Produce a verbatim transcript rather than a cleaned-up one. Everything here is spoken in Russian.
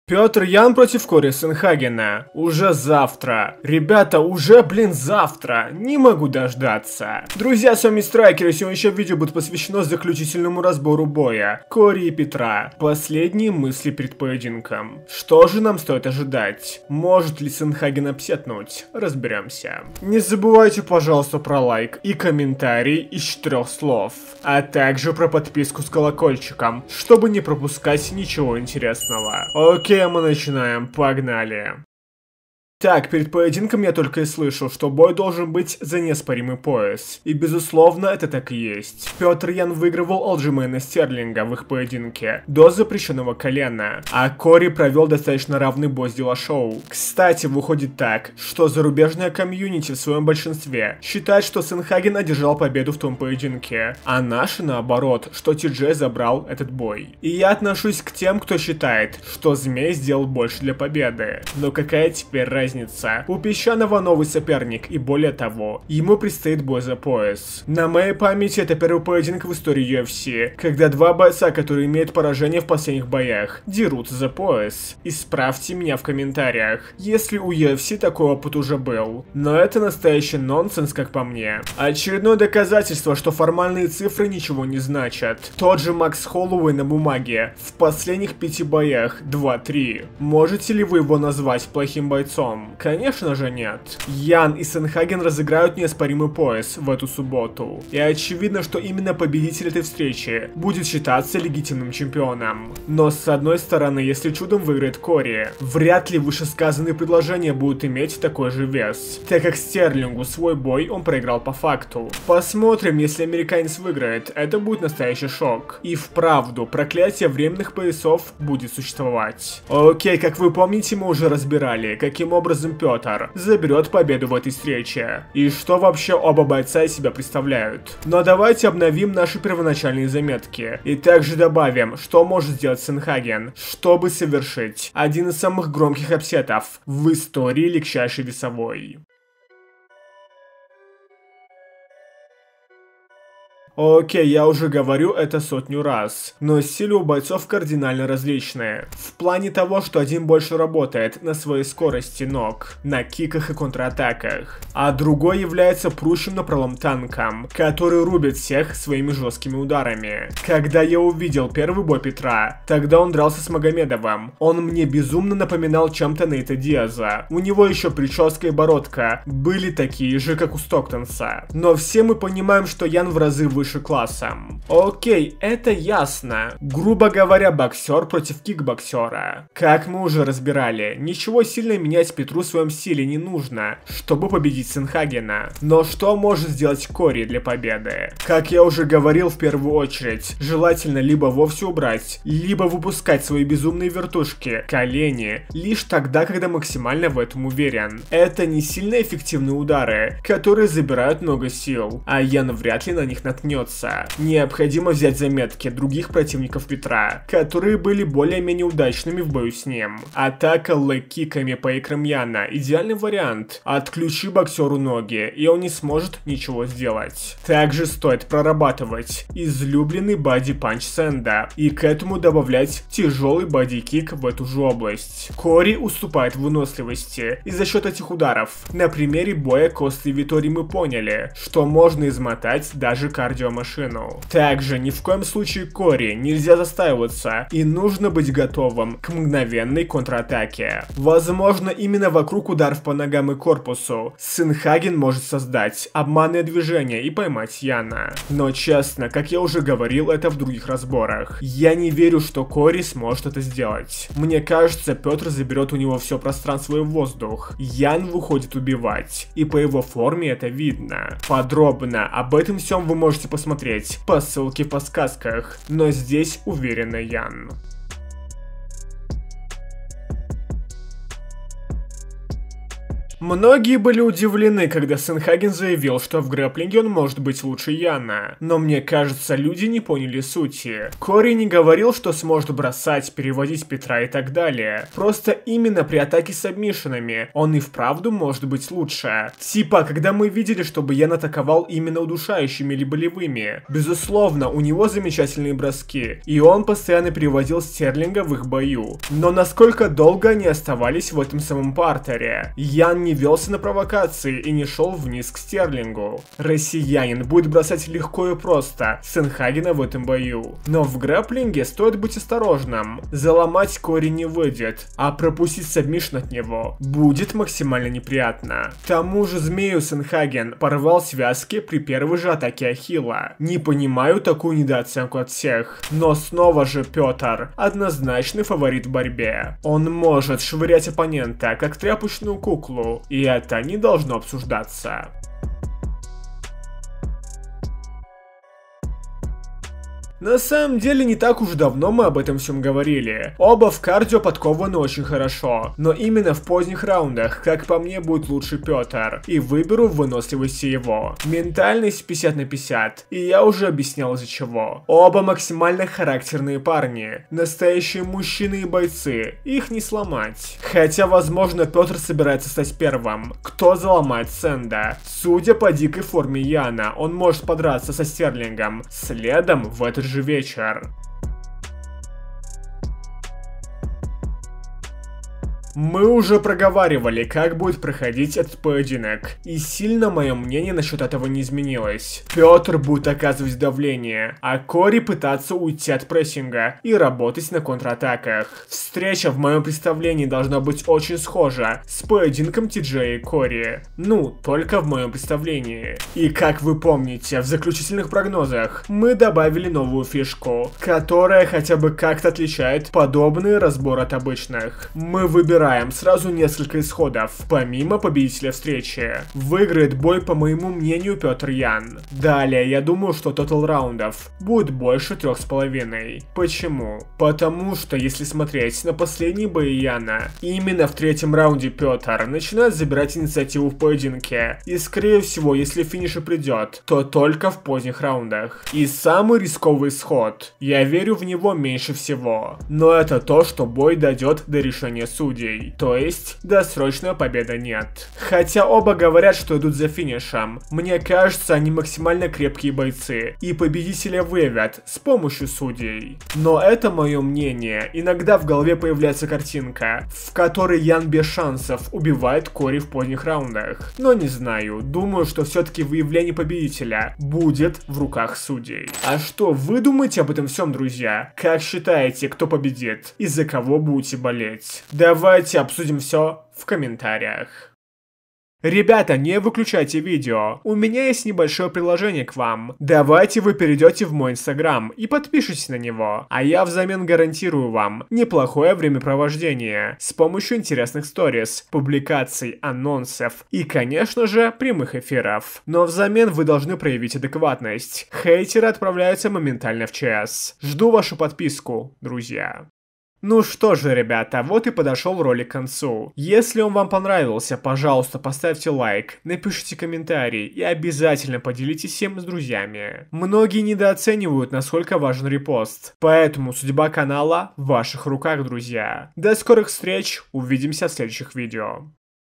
Петр Ян против Кори Санхагена. Уже завтра. Ребята, уже, блин, завтра. Не могу дождаться. Друзья, с вами Страйкер, и сегодняшнее видео будет посвящено заключительному разбору боя Кори и Петра. Последние мысли перед поединком. Что же нам стоит ожидать? Может ли Санхаген обсетнуть? Разберемся. Не забывайте, пожалуйста, про лайк и комментарий из четырех слов. А также про подписку с колокольчиком, чтобы не пропускать ничего интересного. Окей. Мы начинаем, погнали. Так, перед поединком я только и слышал, что бой должен быть за неоспоримый пояс. И безусловно, это так и есть. Петр Ян выигрывал Алджимейна Стерлинга в их поединке до запрещенного колена, а Кори провел достаточно равный бой с Дилашоу. Кстати, выходит так, что зарубежная комьюнити в своем большинстве считает, что Санхаген одержал победу в том поединке, а наши наоборот, что Ти Джей забрал этот бой. И я отношусь к тем, кто считает, что Змей сделал больше для победы. Но какая теперь разница? У Песчаного новый соперник, и более того, ему предстоит бой за пояс. На моей памяти это первый поединок в истории ю эф си, когда два бойца, которые имеют поражение в последних боях, дерутся за пояс. Исправьте меня в комментариях, если у ю эф си такой опыт уже был. Но это настоящий нонсенс, как по мне. Очередное доказательство, что формальные цифры ничего не значат. Тот же Макс Холлоуэй на бумаге в последних пяти боях два-три. Можете ли вы его назвать плохим бойцом? Конечно же нет. Ян и Санхаген разыграют неоспоримый пояс в эту субботу. И очевидно, что именно победитель этой встречи будет считаться легитимным чемпионом. Но с одной стороны, если чудом выиграет Кори, вряд ли вышесказанные предложения будут иметь такой же вес, так как Стерлингу свой бой он проиграл по факту. Посмотрим, если американец выиграет, это будет настоящий шок. И вправду, проклятие временных поясов будет существовать. Окей, как вы помните, мы уже разбирали, каким образом образом Петр заберет победу в этой встрече. И что вообще оба бойца из себя представляют. Но давайте обновим наши первоначальные заметки. И также добавим, что может сделать Санхаген, чтобы совершить один из самых громких апсетов в истории легчайшей весовой. Окей, я уже говорю это сотню раз, но силы у бойцов кардинально различные. В плане того, что один больше работает на своей скорости ног, на киках и контратаках, а другой является прущим напролом танком, который рубит всех своими жесткими ударами. Когда я увидел первый бой Петра, тогда он дрался с Магомедовым. Он мне безумно напоминал чем-то Нейта Диаза. У него еще прическа и бородка были такие же, как у Стоктонса. Но все мы понимаем, что Ян в разы выше классом. Окей, это ясно. Грубо говоря, боксер против кикбоксера. Как мы уже разбирали, ничего сильно менять Петру в своем стиле не нужно, чтобы победить Санхагена. Но что может сделать Кори для победы? Как я уже говорил в первую очередь, желательно либо вовсе убрать, либо выпускать свои безумные вертушки, колени, лишь тогда, когда максимально в этом уверен. Это не сильно эффективные удары, которые забирают много сил, а Ян вряд ли на них наткнется. Необходимо взять заметки других противников Петра, которые были более-менее удачными в бою с ним. Атака лэг-киками по икрам Яна – идеальный вариант. Отключи боксеру ноги, и он не сможет ничего сделать. Также стоит прорабатывать излюбленный боди-панч Сэнда, и к этому добавлять тяжелый боди-кик в эту же область. Кори уступает в выносливости, и за счет этих ударов на примере боя Косты и Витори мы поняли, что можно измотать даже кардио машину. Также ни в коем случае Кори нельзя застаиваться, и нужно быть готовым к мгновенной контратаке. Возможно, именно вокруг ударов по ногам и корпусу Санхаген может создать обманное движение и поймать Яна. Но честно, как я уже говорил это в других разборах, я не верю, что Кори сможет это сделать. Мне кажется, Петр заберет у него все пространство и воздух. Ян выходит убивать, и по его форме это видно. Подробно об этом всем вы можете посмотреть по ссылке в подсказках, но здесь уверенно Ян. Многие были удивлены, когда Сенхаген заявил, что в грэпплинге он может быть лучше Яна. Но мне кажется, люди не поняли сути. Кори не говорил, что сможет бросать, переводить Петра и так далее. Просто именно при атаке с сабмишинами он и вправду может быть лучше. Типа, когда мы видели, чтобы Ян атаковал именно удушающими или болевыми. Безусловно, у него замечательные броски, и он постоянно переводил Стерлинга в их бою. Но насколько долго они оставались в этом самом партере? Ян не велся на провокации и не шел вниз к Стерлингу. Россиянин будет бросать легко и просто Сенхагена в этом бою. Но в грэпплинге стоит быть осторожным. Заломать Кори не выйдет, а пропустить сабмишн от него будет максимально неприятно. К тому же Змею Сенхаген порвал связки при первой же атаке Ахилла. Не понимаю такую недооценку от всех. Но снова же Петр однозначный фаворит в борьбе. Он может швырять оппонента как тряпочную куклу, и это не должно обсуждаться. На самом деле, не так уж давно мы об этом всем говорили. Оба в кардио подкованы очень хорошо, но именно в поздних раундах, как по мне, будет лучше Петр, и выберу в выносливости его. Ментальность пятьдесят на пятьдесят, и я уже объяснял из-за чего. Оба максимально характерные парни, настоящие мужчины и бойцы, их не сломать. Хотя, возможно, Петр собирается стать первым. Кто заломает Сэнда? Судя по дикой форме Яна, он может подраться со Стерлингом, следом в этот же вечер. Мы уже проговаривали, как будет проходить этот поединок, и сильно мое мнение насчет этого не изменилось. Петр будет оказывать давление, а Кори пытаться уйти от прессинга и работать на контратаках. Встреча в моем представлении должна быть очень схожа с поединком Ти Джей и Кори. Ну, только в моем представлении. И как вы помните, в заключительных прогнозах мы добавили новую фишку, которая хотя бы как-то отличает подобный разбор от обычных. Мы выбираем сразу несколько исходов, помимо победителя встречи. Выиграет бой, по моему мнению, Петр Ян. Далее, я думаю, что тотал раундов будет больше трех с половиной. Почему? Потому что, если смотреть на последние бои Яна, именно в третьем раунде Петр начинает забирать инициативу в поединке. И, скорее всего, если финиш и придет, то только в поздних раундах. И самый рисковый исход. Я верю в него меньше всего. Но это то, что бой дойдет до решения судей. То есть, досрочная победа нет. Хотя оба говорят, что идут за финишем. Мне кажется, они максимально крепкие бойцы. И победителя выявят с помощью судей. Но это мое мнение. Иногда в голове появляется картинка, в которой Ян без шансов убивает Кори в поздних раундах. Но не знаю. Думаю, что все-таки выявление победителя будет в руках судей. А что вы думаете об этом всем, друзья? Как считаете, кто победит? И за кого будете болеть? Давайте обсудим все в комментариях. Ребята, не выключайте видео. У меня есть небольшое приложение к вам. Давайте вы перейдете в мой инстаграм и подпишитесь на него. А я взамен гарантирую вам неплохое времяпровождение с помощью интересных сторис, публикаций, анонсов и, конечно же, прямых эфиров. Но взамен вы должны проявить адекватность. Хейтеры отправляются моментально в ЧС. Жду вашу подписку, друзья. Ну что же, ребята, вот и подошел ролик к концу. Если он вам понравился, пожалуйста, поставьте лайк, напишите комментарий и обязательно поделитесь им с друзьями. Многие недооценивают, насколько важен репост, поэтому судьба канала в ваших руках, друзья. До скорых встреч, увидимся в следующих видео.